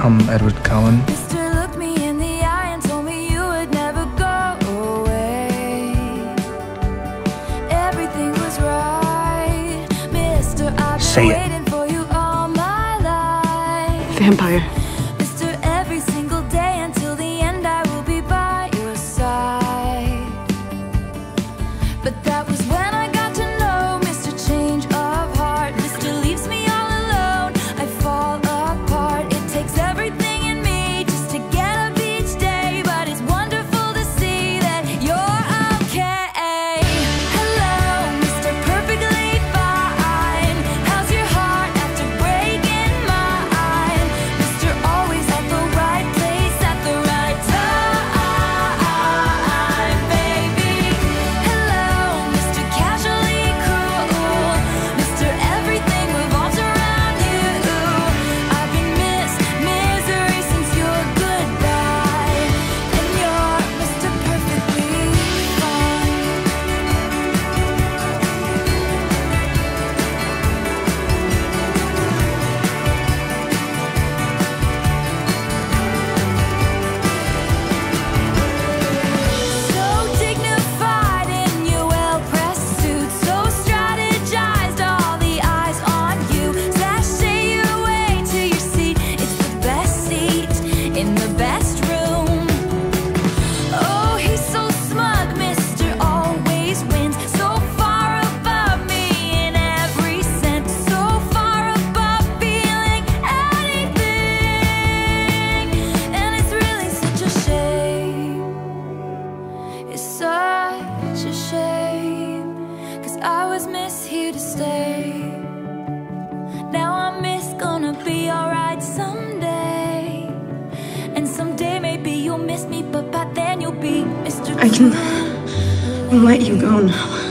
I'm Edward Cullen. Mister looked me in the eye and told me you would never go away. Everything was right, Mister. I've been waiting for you all my life. Vampire. Mister, every single day until the end I will be by your side. But that was when I got to know Mr. Change of Heart. Mister leaves me all alone, I fall apart. It takes everything in me just to get up each day, but it's wonderful to see that you're okay. Hello, Mr. Perfectly Fine. How's your heart after breaking mine? Mister, always at the right place at the right time, baby. Hello, Mr. Casually Cruel. Mister, everything revolves around you. I've been misery since your goodbye, and you're Mr. Perfectly Fine. So dignified in your well-pressed suit, so strategized, all the eyes on you. Sashay your way to your seat, it's the best seat in the best room. Oh, he's so smug, Mister always wins, so far above me in every sense, so far above feeling anything. And it's really such a shame. It's such a shame, 'cause I was miss here to stay. Now I'm miss gonna be alright someday. And someday maybe you'll miss me, but by then you'll be Mr. I can let you go now.